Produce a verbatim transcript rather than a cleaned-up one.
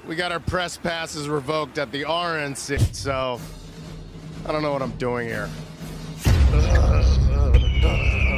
we got our press passes revoked at the R N C, so I don't know what I'm doing here.